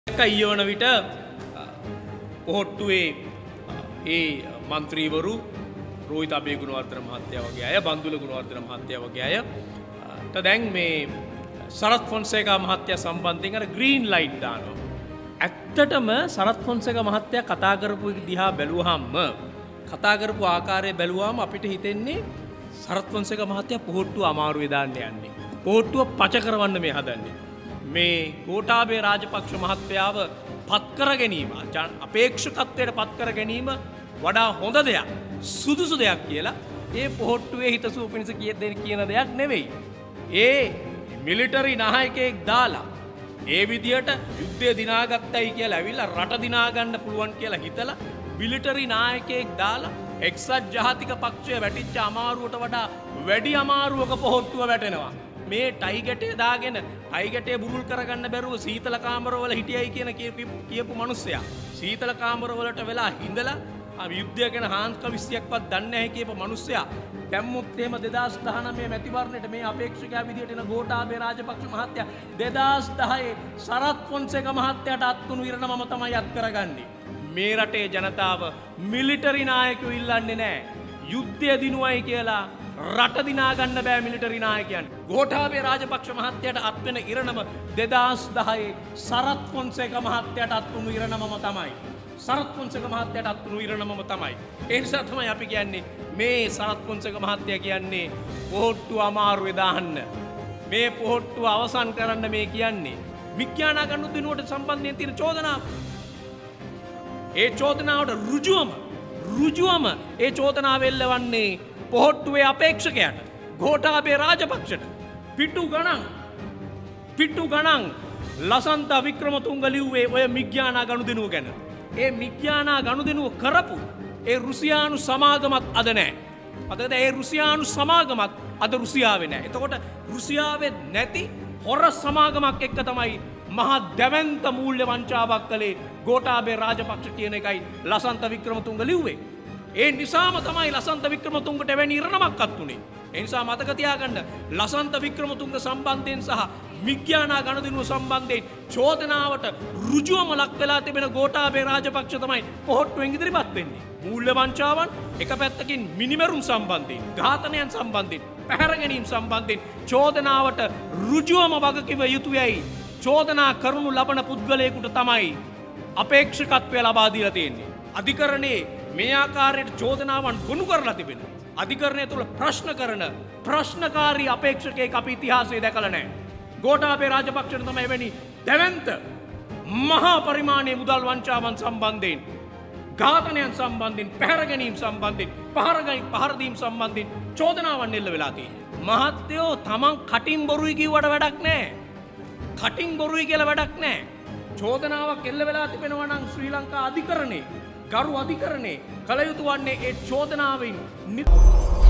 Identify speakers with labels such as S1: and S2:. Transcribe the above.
S1: ඊයවන විට පොහොට්ටුවේ ඒ മന്ത്രിවරු රෝහිත අබේගුණවර්ධන මහත්තයා වගේ අය බන්දුල ගුණවර්ධන මහත්තයා වගේ අය දැන් මේ සරත් ෆොන්සේකා මහත්තයා සම්බන්ධයෙන් අර ග්‍රීන් ලයිට් දානවා. ඇත්තටම සරත් ෆොන්සේකා මහත්තයා කතා කරපු දිහා බැලුවාම කතා කරපු ආකාරය බැලුවාම අපිට හිතෙන්නේ සරත් ෆොන්සේකා මහත්තයා පොහොට්ටුව අමාරුවේ දාන්න යන්නේ. පොහොට්ටුව පච කරවන්න මේ හදන්නේ. මේ ගෝඨාභය රාජපක්ෂ මහත්තයාව පත් කර ගැනීම අපේක්ෂකත්වයට පත් කර ගැනීම වඩා හොඳ දෙයක් සුදුසු දෙයක් කියලා ඒ පොහොට්ටුවේ හිතසුව පිණිස කියන දෙයක් නෙවෙයි. ඒ මිලිටරි නායකයෙක් දාලා ඒ විදියට යුද්ධය දිනාගත්තයි කියලා ඇවිල්ලා රට දිනා ගන්න පුළුවන් කියලා හිතලා මිලිටරි නායකයෙක් දාලා එක්සත් ජාතික පක්ෂය වැටිච්ච අමාරුවට වඩා වැඩි අමාරුවක පොහොට්ටුව වැටෙනවා. මේ ටයි ගැටේ දාගෙන ටයි ගැටේ බුරුල් කරගන්න බැරුව සීතල කාමරවල හිටියයි කියන කියපු මිනිස්සයා සීතල කාමරවලට වෙලා හිඳලා යුද්ධය ගැන හාන්ක 20ක්වත් දන්නේ නැහැ කියපු මිනිස්සයා දැම්මුත් එහෙම 2019 මැතිවරණයට මේ අපේක්ෂකයා විදියට එන ගෝඨාභය රාජපක්ෂ මහත්තයා 2010 සරත් ෆොන්සේකා මහත්තයාට අත්තුණු ඉරණමම තමයි අත් කරගන්නේ. මේ රටේ ජනතාව මිලිටරි නායකයෝ ඉල්ලන්නේ නැහැ. යුද්ධය දිනුවයි කියලා රට දිනා ගන්න බෑ මිලිටරි නායකයන්. ගෝඨාභය රාජපක්ෂ මහත්තයාට අත් වෙන ඉරණම 2010 සරත් ෆොන්සේකා මහත්තයාට අත්තුණු ඉරණමම තමයි. සරත් ෆොන්සේකා මහත්තයාට අත්තුණු ඉරණමම තමයි. ඒ නිසා තමයි අපි කියන්නේ මේ සරත් ෆොන්සේකා මහත්තයා කියන්නේ පොහොට්ටුව අමාරුවේ දාන්න. මේ පොහොට්ටුව අවසන් කරන්න මේ කියන්නේ. විඥානා ගන්නු දිනුවට සම්බන්ධයෙන් තියෙන චෝදනාව. ඒ චෝදනාවට ඍජුවම ඒ චෝදනාව එල්ලවන්නේ පොහොට්ටුවේ අපේක්ෂකයාට ගෝඨාභය රාජපක්ෂට පිටු ගණන් ලසන්ත වික්‍රමතුංග ලිව්වේ ඔය මිග්‍යානා ගනුදෙනුව ගැන. ඒ මිග්‍යානා ගනුදෙනුව කරපු ඒ රුසියානු සමාගමත් අද නැහැ. අදද ඒ රුසියානු සමාගමත් අද රුසියාවේ නැහැ. එතකොට රුසියාවේ නැති හොර සමාගමක් එක්ක තමයි මහා දැවැන්ත මූල්‍ය වංචාවක් කළේ ගෝඨාභය රාජපක්ෂ කියන එකයි ලසන්ත වික්‍රමතුංග ලිව්වේ. ඒ නිසාම තමයි ලසන්ත වික්‍රමතුංගට එවැනි ඉරණමක් අත් උනේ. ඒ නිසා මතක තියාගන්න ලසන්ත වික්‍රමතුංග සම්බන්ධයෙන් සහ මිග්‍යානා ගනුදෙනුව සම්බන්ධයෙන් චෝදනාවට ඍජුවම ලක් වෙලා තිබෙන ගෝඨාභය රාජපක්ෂ තමයි පොහොට්ටුවෙන් ඉදිරිපත් වෙන්නේ. මූල්‍ය වංචාවන් එක පැත්තකින් මිනිමරුන් සම්බන්ධයෙන්, ඝාතනයන් සම්බන්ධයෙන්, පැහැර ගැනීම සම්බන්ධයෙන් චෝදනාවට ඍජුවම වගකිව යුතුයයි. චෝදනා කරනු ලබන පුද්ගලයෙකුට තමයි අපේක්ෂකත්වය ලබා දීලා තියෙන්නේ. අධිකරණයේ මේ ආකාරයට චෝදනාවන් ගොනු කරලා තිබෙන අධිකරණය තුළ ප්‍රශ්න කරන ප්‍රශ්නකාරී අපේක්ෂකයෙක් අපි ඉතිහාසයේ දැකලා නැහැ. ගෝඨාභය රාජපක්ෂට තමයි එවැනි දැවැන්ත මහා පරිමාණයේ මුදල් වංචාවන් සම්බන්ධයෙන්, ඝාතනයන් සම්බන්ධයෙන්, පැහැර ගැනීම සම්බන්ධයෙන්, පහර දීම සම්බන්ධයෙන් චෝදනාවන් එල්ල වෙලා තියෙන්නේ. මහත්තයෝ තමන් කටින් බොරුයි කිව්වට වැඩක් නැහැ. කටින් බොරුයි කියලා වැඩක් නැහැ. චෝදනාවක් එල්ල වෙලා තිබෙනවා නම් ශ්‍රී ලංකා අධිකරණේ ගරු අධිකරණේ කළ යුතු වන්නේ ඒ චෝදනාවෙන්